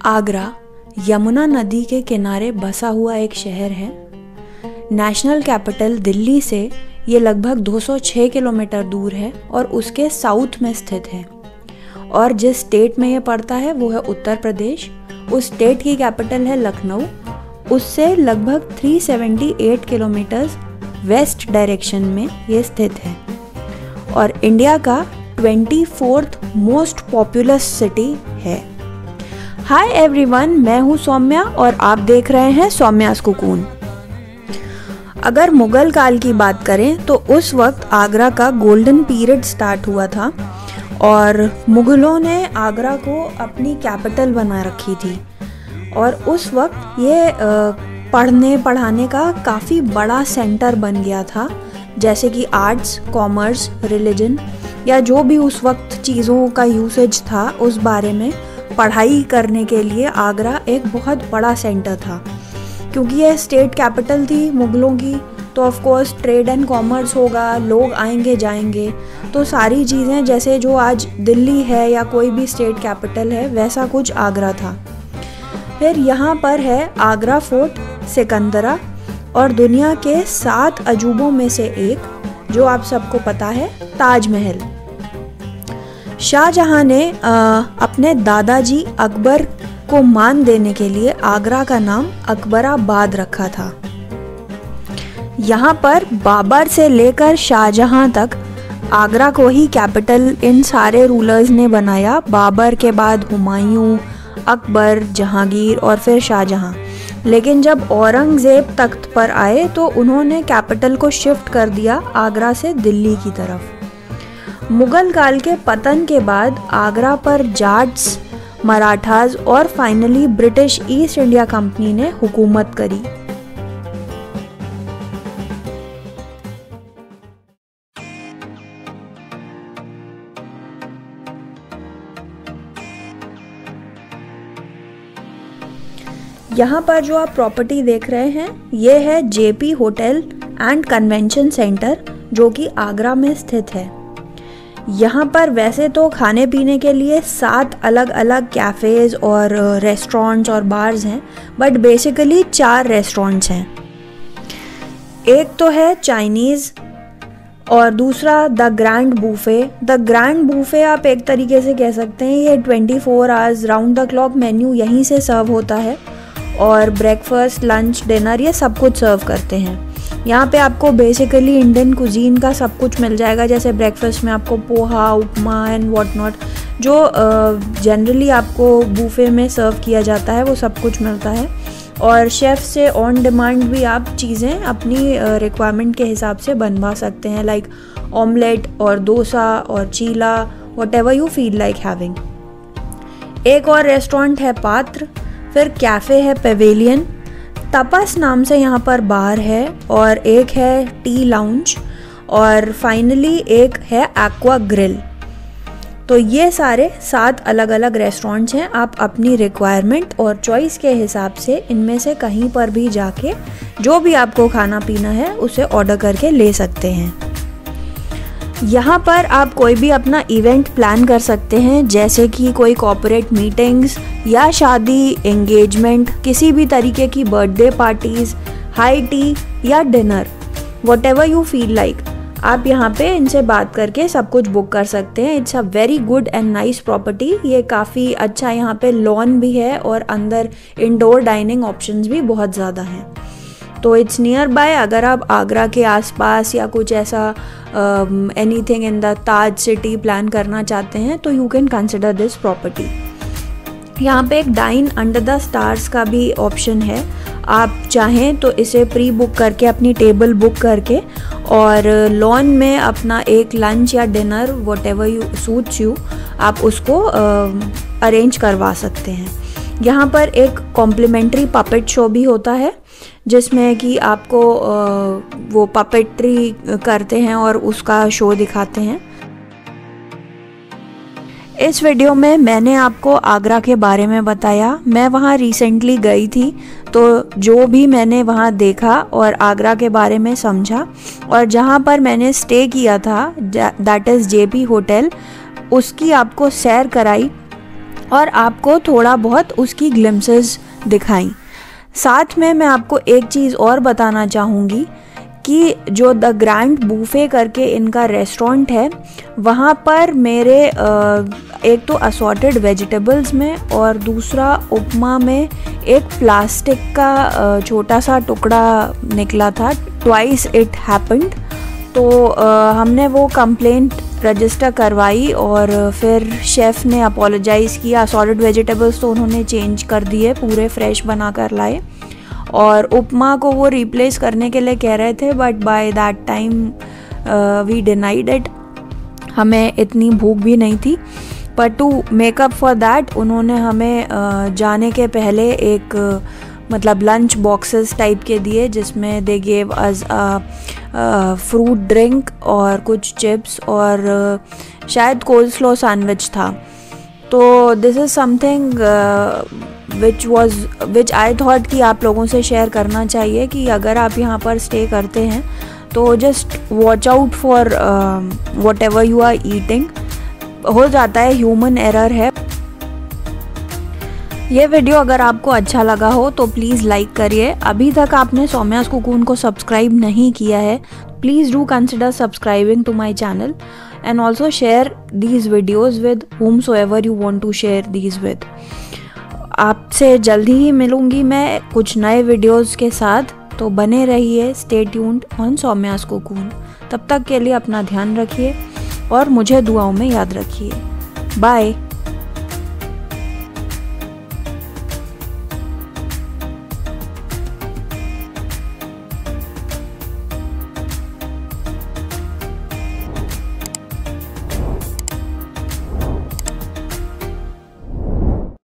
आगरा यमुना नदी के किनारे बसा हुआ एक शहर है। नेशनल कैपिटल दिल्ली से ये लगभग 206 किलोमीटर दूर है और उसके साउथ में स्थित है। और जिस स्टेट में ये पड़ता है वो है उत्तर प्रदेश। उस स्टेट की कैपिटल है लखनऊ। उससे लगभग 378 किलोमीटर वेस्ट डायरेक्शन में ये स्थित है और इंडिया का 24th मोस्ट पॉपुलस सिटी है। हाय एवरीवन, मैं हूँ सौम्या और आप देख रहे हैं सौम्यास कुकून। अगर मुगल काल की बात करें तो उस वक्त आगरा का गोल्डन पीरियड स्टार्ट हुआ था और मुगलों ने आगरा को अपनी कैपिटल बना रखी थी। और उस वक्त ये पढ़ने पढ़ाने का काफ़ी बड़ा सेंटर बन गया था, जैसे कि आर्ट्स, कॉमर्स, रिलीजन या जो भी उस वक्त चीज़ों का यूसेज था उस बारे में पढ़ाई करने के लिए आगरा एक बहुत बड़ा सेंटर था। क्योंकि यह स्टेट कैपिटल थी मुगलों की, तो of course trade and commerce होगा, लोग आएंगे जाएंगे, तो सारी चीज़ें जैसे जो आज दिल्ली है या कोई भी स्टेट कैपिटल है वैसा कुछ आगरा था। फिर यहाँ पर है आगरा फोर्ट सिकंदरा और दुनिया के 7 अजूबों में से एक, जो आप सबको पता है, ताजमहल। शाहजहां ने अपने दादाजी अकबर को मान देने के लिए आगरा का नाम अकबराबाद रखा था। यहाँ पर बाबर से लेकर शाहजहां तक आगरा को ही कैपिटल इन सारे रूलर्स ने बनाया। बाबर के बाद हुमायूं, अकबर, जहांगीर और फिर शाहजहां। लेकिन जब औरंगजेब तख्त पर आए तो उन्होंने कैपिटल को शिफ्ट कर दिया आगरा से दिल्ली की तरफ। मुगल काल के पतन के बाद आगरा पर जाट्स, मराठास और finally British East India Company ने हुकूमत करी। यहाँ पर जो आप प्रॉपर्टी देख रहे हैं ये है JP hotel and convention centre, जो कि आगरा में स्थित है। यहाँ पर वैसे तो खाने पीने के लिए 7 अलग अलग कैफ़ेज़ और रेस्टोरेंट्स और बार्स हैं, बट बेसिकली 4 रेस्टोरेंट्स हैं। एक तो है चाइनीज़ और दूसरा the grand buffet. The grand buffet आप एक तरीके से कह सकते हैं ये 24 hours round the clock menu यहीं से सर्व होता है और ब्रेकफास्ट, लंच, डिनर ये सब कुछ सर्व करते हैं। यहाँ पे आपको बेसिकली इंडियन कुजीन का सब कुछ मिल जाएगा, जैसे ब्रेकफास्ट में आपको poha, upma and what not, जो जनरली आपको बूफे में सर्व किया जाता है वो सब कुछ मिलता है। और शेफ़ से ऑन डिमांड भी आप चीज़ें अपनी रिक्वायरमेंट के हिसाब से बनवा सकते हैं, लाइक ऑमलेट और डोसा और cheela, whatever you feel like having. एक और रेस्टोरेंट है पात्र, फिर कैफ़े है पेवेलियन, तपस नाम से यहाँ पर बार है और एक है टी लाउंज और फाइनली एक है एक्वा ग्रिल। तो ये सारे 7 अलग अलग रेस्टोरेंट्स हैं। आप अपनी रिक्वायरमेंट और चॉइस के हिसाब से इनमें से कहीं पर भी जाके जो भी आपको खाना पीना है उसे ऑर्डर करके ले सकते हैं। यहाँ पर आप कोई भी अपना इवेंट प्लान कर सकते हैं, जैसे कि कोई कॉर्पोरेट मीटिंग्स या शादी, एंगेजमेंट, किसी भी तरीके की बर्थडे पार्टीज, हाई टी या dinner, whatever you feel like, आप यहाँ पे इनसे बात करके सब कुछ बुक कर सकते हैं। It's a very good and nice property. ये काफ़ी अच्छा, यहाँ पे लॉन भी है और अंदर इंडोर डाइनिंग ऑप्शंस भी बहुत ज़्यादा हैं। तो इट्स नियर बाय। अगर आप आगरा के आसपास या कुछ ऐसा anything in the Taj city plan करना चाहते हैं तो you can consider this property. यहाँ पे एक डाइन अंडर द स्टार्स का भी ऑप्शन है। आप चाहें तो इसे प्री बुक करके अपनी टेबल बुक करके और लॉन में अपना एक लंच या dinner whatever you suits you, आप उसको अरेंज करवा सकते हैं। यहाँ पर एक कॉम्प्लीमेंट्री पपेट शो भी होता है, जिसमें कि आपको वो पपेट्री करते हैं और उसका शो दिखाते हैं। इस वीडियो में मैंने आपको आगरा के बारे में बताया। मैं वहाँ रिसेंटली गई थी, तो जो भी मैंने वहाँ देखा और आगरा के बारे में समझा और जहाँ पर मैंने स्टे किया था, दैट इज़ जेपी होटल, उसकी आपको सैर कराई। और आपको थोड़ा बहुत उसकी ग्लिम्सेस दिखाई। साथ में मैं आपको एक चीज़ और बताना चाहूँगी कि जो द ग्रैंड बूफे करके इनका रेस्टोरेंट है, वहाँ पर मेरे एक तो असॉर्टेड वेजिटेबल्स में और दूसरा उपमा में एक प्लास्टिक का छोटा सा टुकड़ा निकला था। Twice it happened. तो हमने वो कंप्लेंट रजिस्टर करवाई और फिर शेफ़ ने अपोलोजाइज़ किया। असॉर्टेड वेजिटेबल्स तो उन्होंने चेंज कर दिए, पूरे फ्रेश बना कर लाए, और उपमा को वो रिप्लेस करने के लिए कह रहे थे, but by that time we denied it. हमें इतनी भूख भी नहीं थी, पर टू मेकअप फॉर दैट उन्होंने हमें जाने के पहले एक मतलब लंच बॉक्सेस टाइप के दिए, जिसमें they gave us fruit drink और कुछ चिप्स और शायद कोल्स्लो सैंडविच था। तो this is something which I thought कि आप लोगों से शेयर करना चाहिए कि अगर आप यहाँ पर स्टे करते हैं तो just watch out for whatever you are eating. हो जाता है, ह्यूमन एरर है। ये वीडियो अगर आपको अच्छा लगा हो तो प्लीज़ लाइक करिए। अभी तक आपने सौम्यास कुकून को सब्सक्राइब नहीं किया है, please do consider subscribing to my channel and also share these videos with whomsoever you want to share these with। आपसे जल्दी ही मिलूंगी मैं कुछ नए वीडियोस के साथ, तो बने रहिए, stay tuned on Saumya's cocoon. तब तक के लिए अपना ध्यान रखिए और मुझे दुआओं में याद रखिए। बाय।